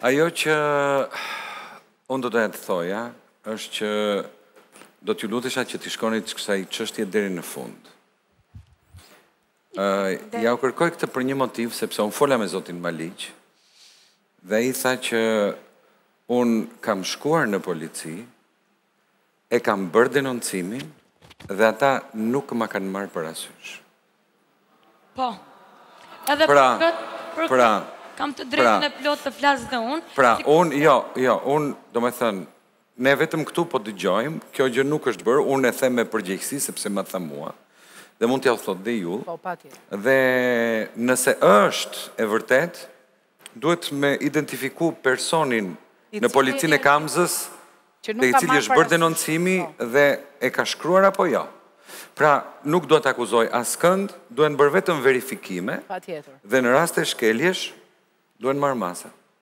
Ajo që unë do të thoja, është që do t'ju lutesha që t'i shkonit kësaj çështje deri në fund. Ja u kërkoj këtë për një motiv, sepse unë fola me zotin Maliq, dhe ai tha që unë kam shkuar në polici, e kam bërë denoncimin, dhe ata nuk ma kanë marrë për asysh. Po, edhe për këtë, kam të drejtën e plot të flasë dhe unë. Pra, unë, unë, do me thënë, ne vetëm këtu po dëgjojmë, kjo gjë nuk është bërë, unë e them me përgjegjësi, sepse më tha mua, dhe mund t'ja u thot dhe ju, dhe nëse është e vërtet, duhet me identifiku personin në policinë e Kamzës, dhe i cili është bërë denoncimi dhe e ka shkruar apo jo. Pra, nuk do të akuzoj askënd, duhen bërë vetëm verifikime, dhe në rast e shkeljesh, duhen marrë masa.